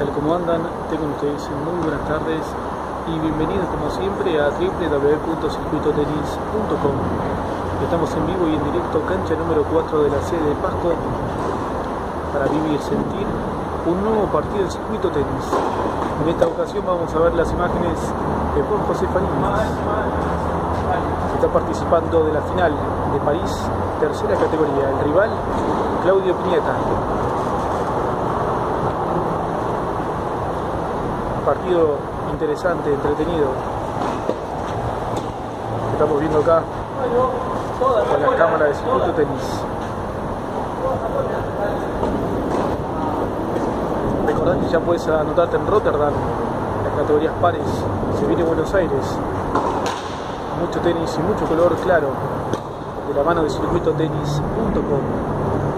tal? ¿Cómo andan? Tengan ustedes muy buenas tardes y bienvenidos como siempre a www.circuitotenis.com. Estamos en vivo y en directo, cancha número 4 de la sede de Pasco, para vivir, sentir un nuevo partido del circuito tenis. En esta ocasión vamos a ver las imágenes de Juan José Fariñas, que está participando de la final de París, tercera categoría. El rival, Claudio Pinieta. Partido interesante, entretenido. Estamos viendo acá con las cámaras de circuito tenis. Recordad que ya puedes anotarte en Rotterdam, las categorías pares. Se viene Buenos Aires. Mucho tenis y mucho color claro, de la mano de circuitotenis.com.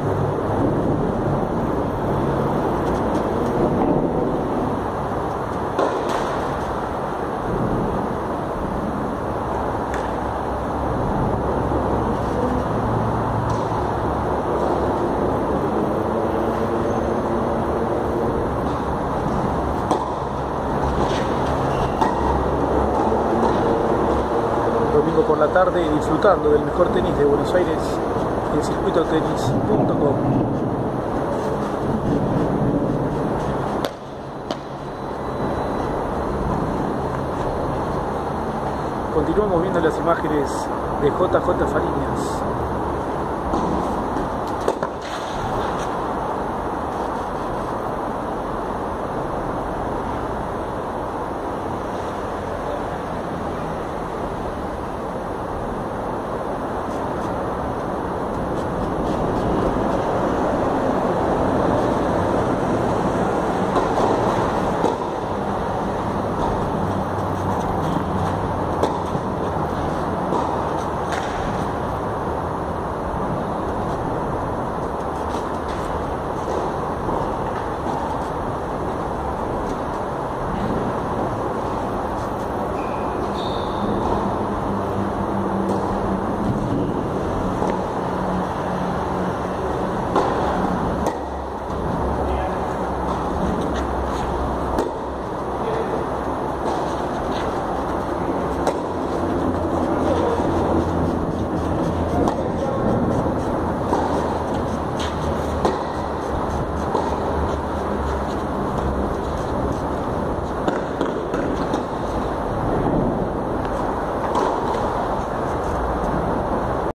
Domingo por la tarde, disfrutando del mejor tenis de Buenos Aires en circuitotenis.com. Continuamos viendo las imágenes de JJ Fariñas.